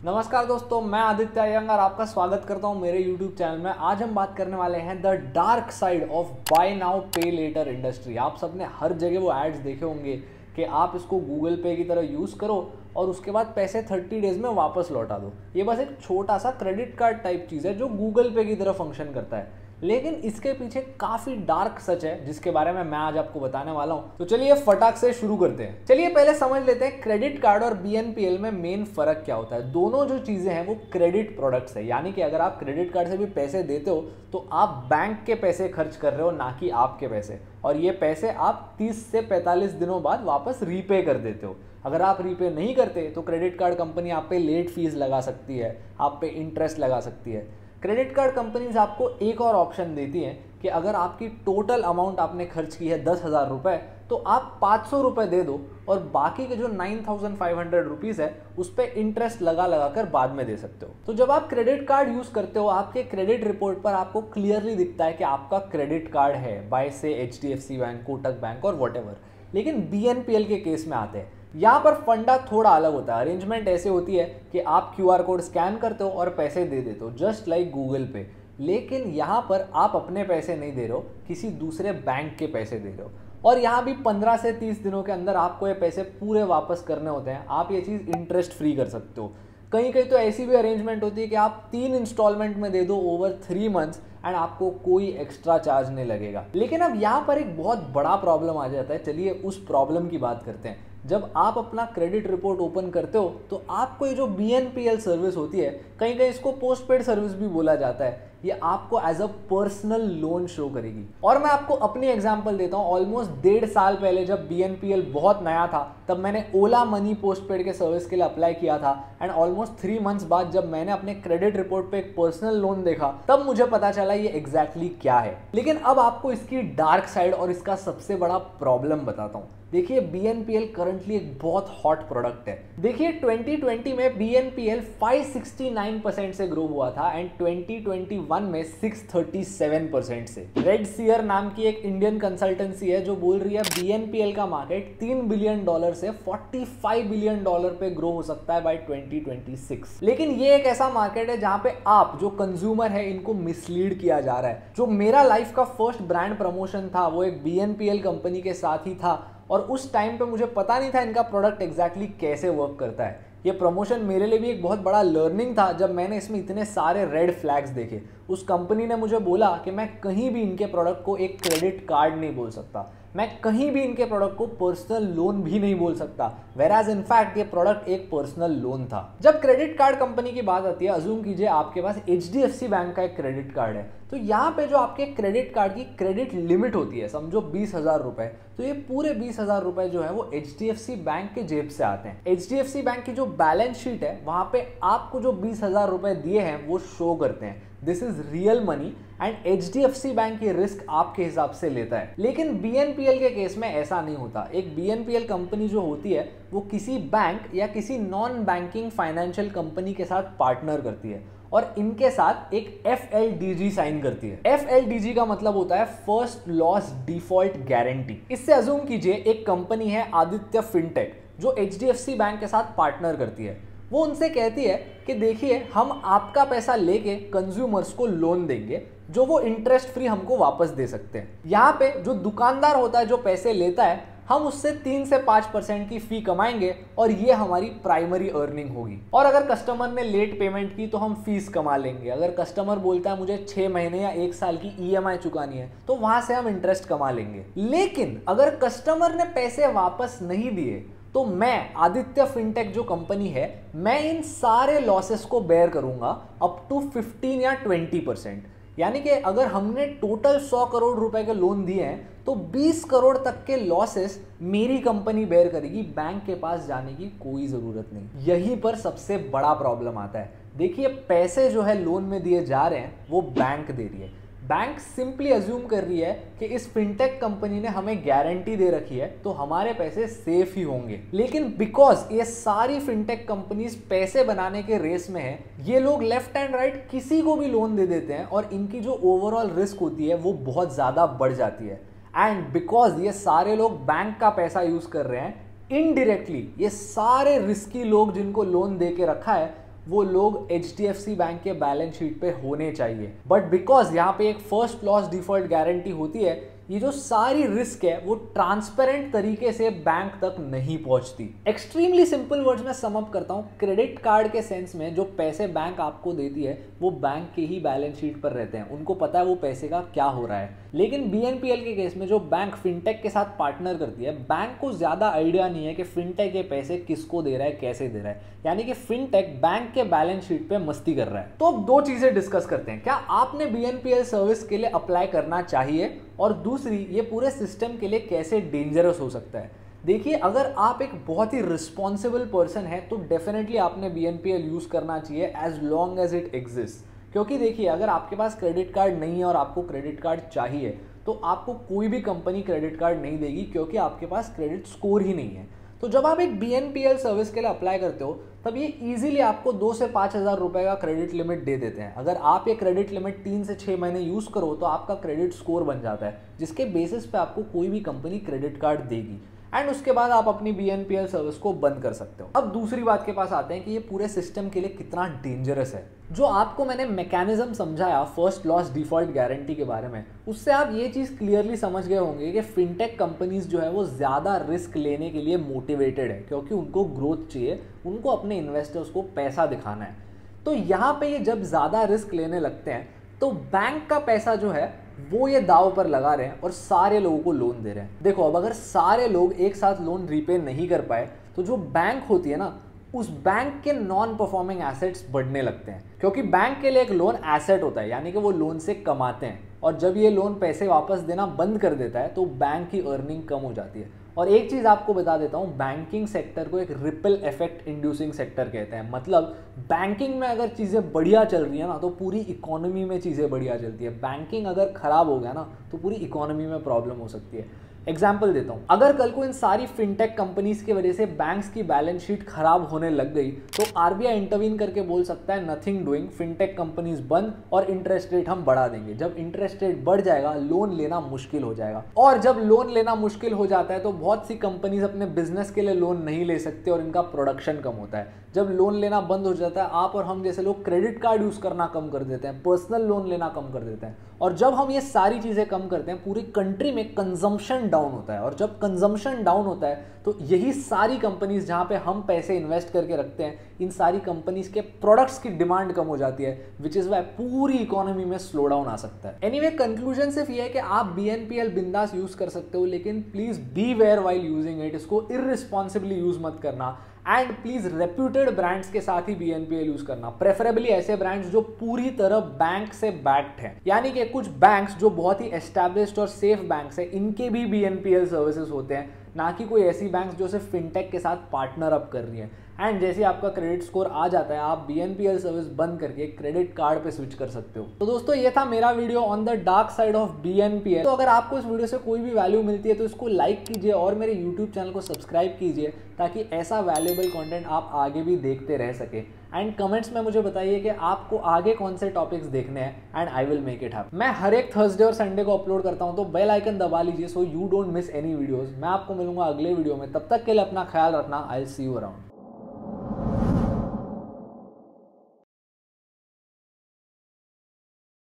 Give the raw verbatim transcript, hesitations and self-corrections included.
नमस्कार दोस्तों, मैं आदित्य अयंगर आपका स्वागत करता हूं मेरे YouTube चैनल में। आज हम बात करने वाले हैं the dark side of buy now pay later industry. आप सबने हर जगह वो एड्स देखे होंगे कि आप इसको गूगल पे की तरह यूज़ करो और उसके बाद पैसे थर्टी डेज में वापस लौटा दो। ये बस एक छोटा सा क्रेडिट कार्ड टाइप चीज़ है जो गूगल पे की तरह फंक्शन करता है, लेकिन इसके पीछे काफी डार्क सच है जिसके बारे में मैं आज आपको बताने वाला हूं। तो चलिए फटाक से शुरू करते हैं। चलिए पहले समझ लेते हैं क्रेडिट कार्ड और बी एन पी एल में मेन फर्क क्या होता है। दोनों जो चीजें हैं वो क्रेडिट प्रोडक्ट्स है, यानी कि अगर आप क्रेडिट कार्ड से भी पैसे देते हो तो आप बैंक के पैसे खर्च कर रहे हो, ना कि आपके पैसे। और ये पैसे आप तीस से पैंतालीस दिनों बाद वापस रीपे कर देते हो। अगर आप रीपे नहीं करते तो क्रेडिट कार्ड कंपनी आप पे लेट फीस लगा सकती है, आप पे इंटरेस्ट लगा सकती है। क्रेडिट कार्ड कंपनीज आपको एक और ऑप्शन देती हैं कि अगर आपकी टोटल अमाउंट आपने खर्च की है दस हज़ार रुपये तो आप पाँच सौ रुपये दे दो और बाकी के जो nine thousand five hundred rupees है उस पर इंटरेस्ट लगा लगा कर बाद में दे सकते हो। तो जब आप क्रेडिट कार्ड यूज़ करते हो आपके क्रेडिट रिपोर्ट पर आपको क्लियरली दिखता है कि आपका क्रेडिट कार्ड है बाय से H D F C bank, Kotak bank और वॉट एवर। लेकिन बी एन पी एल के केस में आते हैं, यहाँ पर फंडा थोड़ा अलग होता है। अरेंजमेंट ऐसे होती है कि आप क्यू आर कोड स्कैन करते हो और पैसे दे देते हो, जस्ट लाइक गूगल पे। लेकिन यहाँ पर आप अपने पैसे नहीं दे रहे हो, किसी दूसरे बैंक के पैसे दे रहे हो। और यहाँ भी पंद्रह से तीस दिनों के अंदर आपको ये पैसे पूरे वापस करने होते हैं। आप ये चीज़ इंटरेस्ट फ्री कर सकते हो। कहीं कहीं तो ऐसी भी अरेंजमेंट होती है कि आप तीन इंस्टॉलमेंट में दे दो ओवर थ्री मंथ्स एंड आपको कोई एक्स्ट्रा चार्ज नहीं लगेगा। लेकिन अब यहाँ पर एक बहुत बड़ा प्रॉब्लम आ जाता है। चलिए उस प्रॉब्लम की बात करते हैं। जब आप अपना क्रेडिट रिपोर्ट ओपन करते हो तो आपको ये जो B N P L service होती है, कहीं कहीं इसको पोस्ट पेड सर्विस भी बोला जाता है, ये आपको as a personal loan show करेगी। और मैं आपको अपनी एग्जांपल देता हूँ। ऑलमोस्ट डेढ़ साल पहले जब बी एन पी एल बहुत नया था तब मैंने ओला मनी पोस्ट पेड के सर्विस के लिए अप्लाई किया था एंड ऑलमोस्ट थ्री मंथ्स बाद जब मैंने अपने क्रेडिट रिपोर्ट पे एक पर्सनल लोन देखा तब मुझे पता चला ये एग्जैक्टली क्या है। लेकिन अब आपको इसकी डार्क साइड और इसका सबसे बड़ा प्रॉब्लम बताता हूँ। देखिए B N P L currently एक बहुत हॉट प्रोडक्ट है। देखिए ट्वेंटी ट्वेंटी में B N P L five sixty nine percent से ग्रो हुआ था एंड ट्वेंटी ट्वेंटी वन में सिक्स थर्टी सेवन परसेंट से। रेड सीयर नाम की एक इंडियन कंसल्टेंसी है जो बोल रही है बी एन पी एल का मार्केट तीन बिलियन डॉलर से पैंतालीस बिलियन डॉलर पे ग्रो हो सकता है बाय ट्वेंटी ट्वेंटी सिक्स। लेकिन ये एक ऐसा मार्केट है जहां पे आप जो कंज्यूमर है इनको मिसलीड किया जा रहा है। जो मेरा लाइफ का फर्स्ट ब्रांड प्रमोशन था वो एक B N P L company के साथ ही था और उस टाइम पे मुझे पता नहीं था इनका प्रोडक्ट एग्जैक्टली कैसे वर्क करता है। ये प्रमोशन मेरे लिए भी एक बहुत बड़ा लर्निंग था जब मैंने इसमें इतने सारे रेड फ्लैग्स देखे। उस कंपनी ने मुझे बोला कि मैं कहीं भी इनके प्रोडक्ट को एक क्रेडिट कार्ड नहीं बोल सकता, मैं कहीं भी इनके प्रोडक्ट को पर्सनल लोन भी नहीं बोल सकता, वेराज इनफैक्ट ये प्रोडक्ट एक पर्सनल लोन था। जब क्रेडिट कार्ड कंपनी की बात आती है, अज्यूम कीजिए आपके पास H D F C bank का एक क्रेडिट कार्ड है, तो यहाँ पे जो आपके क्रेडिट कार्ड की क्रेडिट लिमिट होती है, समझो बीस हजार रुपए, तो ये पूरे बीस हजार रुपए जो है वो H D F C bank के जेब से आते हैं। H D F C bank की जो बैलेंस शीट है वहां पे आपको जो बीस हजार रुपए दिए हैं वो शो करते हैं। This is real money and H D F C bank ये रिस्क आपके हिसाब से लेता है। लेकिन बी एन पी एल के केस में ऐसा नहीं होता। एक B N P L company जो होती है वो किसी बैंक या किसी नॉन बैंकिंग फाइनेंशियल कंपनी के साथ पार्टनर करती है और इनके साथ एक F L D G sign करती है। एफ एल डी जी का मतलब होता है फर्स्ट लॉस डिफॉल्ट गारंटी। इससे अज्यूम कीजिए एक कंपनी है आदित्य फिनटेक जो H D F C bank के साथ पार्टनर करती है। वो उनसे कहती है कि देखिए हम आपका पैसा लेके कंज्यूमर्स को लोन देंगे जो वो इंटरेस्ट फ्री हमको वापस दे सकते हैं। यहाँ पे जो दुकानदार होता है जो पैसे लेता है, हम उससे तीन से पाँच परसेंट की फी कमाएंगे और ये हमारी प्राइमरी अर्निंग होगी। और अगर कस्टमर ने लेट पेमेंट की तो हम फीस कमा लेंगे। अगर कस्टमर बोलता है मुझे छः महीने या एक साल की ई एम आई चुकानी है तो वहां से हम इंटरेस्ट कमा लेंगे। लेकिन अगर कस्टमर ने पैसे वापस नहीं दिए तो मैं आदित्य फिनटेक जो कंपनी है मैं इन सारे लॉसेस को बेयर करूंगा अप टू फिफ्टीन या ट्वेंटी परसेंट। यानी कि अगर हमने टोटल सौ करोड़ रुपए के लोन दिए हैं तो बीस करोड़ तक के लॉसेस मेरी कंपनी बेयर करेगी, बैंक के पास जाने की कोई जरूरत नहीं। यहीं पर सबसे बड़ा प्रॉब्लम आता है। देखिए पैसे जो है लोन में दिए जा रहे हैं वो बैंक दे रही है। बैंक सिंपली अज्यूम कर रही है कि इस फिनटेक कंपनी ने हमें गारंटी दे रखी है तो हमारे पैसे सेफ ही होंगे। लेकिन बिकॉज ये सारी फिनटेक कंपनीज पैसे बनाने के रेस में है, ये लोग लेफ्ट एंड राइट किसी को भी लोन दे देते हैं और इनकी जो ओवरऑल रिस्क होती है वो बहुत ज्यादा बढ़ जाती है। एंड बिकॉज ये सारे लोग बैंक का पैसा यूज कर रहे हैं, इनडायरेक्टली ये सारे रिस्की लोग जिनको लोन दे के रखा है वो लोग H D F C bank के बैलेंस शीट पे होने चाहिए। बट बिकॉज यहाँ पे एक फर्स्ट लॉस डिफॉल्ट गारंटी होती है, ये जो सारी रिस्क है वो ट्रांसपेरेंट तरीके से बैंक तक नहीं पहुंचती। एक्सट्रीमली सिंपल वर्ड्स में सम अप करता हूं, क्रेडिट कार्ड के सेंस में जो पैसे बैंक आपको देती है वो बैंक के ही बैलेंस शीट पर रहते हैं, उनको पता है वो पैसे का क्या हो रहा है। लेकिन बी एन पी एल के केस में जो बैंक फिनटेक के साथ पार्टनर करती है, बैंक को ज्यादा आइडिया नहीं है कि फिनटेक ये पैसे किसको दे रहा है, कैसे दे रहा है, यानी कि फिनटेक बैंक के बैलेंस शीट पे मस्ती कर रहा है। तो अब दो चीजें डिस्कस करते हैं, क्या आपने B N P L service के लिए अप्लाई करना चाहिए, और दूसरी ये पूरे सिस्टम के लिए कैसे डेंजरस हो सकता है। देखिए, अगर आप एक बहुत ही रिस्पॉन्सिबल पर्सन है तो डेफिनेटली आपने B N P L use करना चाहिए as long as it exist. क्योंकि देखिए, अगर आपके पास क्रेडिट कार्ड नहीं है और आपको क्रेडिट कार्ड चाहिए तो आपको कोई भी कंपनी क्रेडिट कार्ड नहीं देगी, क्योंकि आपके पास क्रेडिट स्कोर ही नहीं है। तो जब आप एक B N P L service के लिए अप्लाई करते हो तब ये इजीली आपको दो से पाँच हज़ार रुपए का क्रेडिट लिमिट दे देते हैं। अगर आप ये क्रेडिट लिमिट तीन से छः महीने यूज़ करो तो आपका क्रेडिट स्कोर बन जाता है, जिसके बेसिस पे आपको कोई भी कंपनी क्रेडिट कार्ड देगी, एंड उसके बाद आप अपनी B N P L service को बंद कर सकते हो। अब दूसरी बात के पास आते हैं कि ये पूरे सिस्टम के लिए कितना डेंजरस है। जो आपको मैंने मैकेनिज्म समझाया फर्स्ट लॉस डिफॉल्ट गारंटी के बारे में, उससे आप ये चीज़ क्लियरली समझ गए होंगे कि फिनटेक कंपनीज जो है वो ज़्यादा रिस्क लेने के लिए मोटिवेटेड है, क्योंकि उनको ग्रोथ चाहिए, उनको अपने इन्वेस्टर्स को पैसा दिखाना है। तो यहाँ पे ये जब ज़्यादा रिस्क लेने लगते हैं तो बैंक का पैसा जो है वो ये दाव पर लगा रहे हैं और सारे लोगों को लोन दे रहे हैं। देखो, अब अगर सारे लोग एक साथ लोन रीपे नहीं कर पाए तो जो बैंक होती है ना, उस बैंक के नॉन परफॉर्मिंग एसेट्स बढ़ने लगते हैं, क्योंकि बैंक के लिए एक लोन एसेट होता है, यानी कि वो लोन से कमाते हैं, और जब ये लोन पैसे वापस देना बंद कर देता है तो बैंक की अर्निंग कम हो जाती है। और एक चीज़ आपको बता देता हूँ, बैंकिंग सेक्टर को एक रिपल इफेक्ट इंड्यूसिंग सेक्टर कहते हैं। मतलब बैंकिंग में अगर चीज़ें बढ़िया चल रही है ना तो पूरी इकोनॉमी में चीज़ें बढ़िया चलती है। बैंकिंग अगर खराब हो गया ना तो पूरी इकोनॉमी में प्रॉब्लम हो सकती है। एग्जाम्पल देता हूँ, अगर कल को इन सारी फिनटेक कंपनीज की वजह से बैंक्स की बैलेंस शीट खराब होने लग गई तो आर बी आई इंटरवीन करके बोल सकता है नथिंग डूइंग, फिनटेक कंपनीज बंद और इंटरेस्ट रेट हम बढ़ा देंगे। जब इंटरेस्ट रेट बढ़ जाएगा लोन लेना मुश्किल हो जाएगा, और जब लोन लेना मुश्किल हो जाता है तो बहुत सी कंपनीज अपने बिजनेस के लिए लोन नहीं ले सकते और इनका प्रोडक्शन कम होता है। जब लोन लेना बंद हो जाता है, आप और हम जैसे लोग क्रेडिट कार्ड यूज करना कम कर देते हैं, पर्सनल लोन लेना कम कर देते हैं, और जब हम ये सारी चीजें कम करते हैं पूरी कंट्री में कंजम्पशन डाउन होता है, और जब कंजम्पशन डाउन होता है तो यही सारी कंपनीज जहां पे हम पैसे इन्वेस्ट करके रखते हैं, इन सारी कंपनीज के प्रोडक्ट्स की डिमांड कम हो जाती है, विच इज वाई पूरी इकोनॉमी में स्लो डाउन आ सकता है। एनीवे, कंक्लूजन सिर्फ ये है कि आप बी एन पी एल बिंदास यूज कर सकते हो, लेकिन please be aware while using it, इसको इररिस्पॉन्सिबली यूज मत करना, एंड प्लीज रेप्यूटेड ब्रांड्स के साथ ही B N P L use करना, प्रेफरेबली ऐसे ब्रांड्स जो पूरी तरह बैंक से बैक्ड हैं। यानी कि कुछ बैंक्स जो बहुत ही एस्टैब्लिश्ड और सेफ बैंक्स हैं, इनके भी B N P L services होते हैं, ना कि कोई ऐसी बैंक्स जो सिर्फ फिनटेक के साथ पार्टनर अप कर रही हैं। एंड जैसे आपका क्रेडिट स्कोर आ जाता है, आप B N P L service बंद करके क्रेडिट कार्ड पे स्विच कर सकते हो। तो दोस्तों, ये था मेरा video on the dark side of B N P L. तो अगर आपको इस वीडियो से कोई भी वैल्यू मिलती है तो इसको लाइक कीजिए और मेरे यूट्यूब चैनल को सब्सक्राइब कीजिए, ताकि ऐसा वैल्यूएबल कंटेंट आप आगे भी देखते रह सके। एंड कमेंट्स में मुझे बताइए कि आपको आगे कौन से टॉपिक्स देखने हैं, and I will make it happen. मैं हर एक थर्सडे और संडे को अपलोड करता हूं, तो बेल आइकन दबा लीजिए so you don't miss any videos. मैं आपको मिलूंगा अगले वीडियो में, तब तक के लिए अपना ख्याल रखना। I will see you around.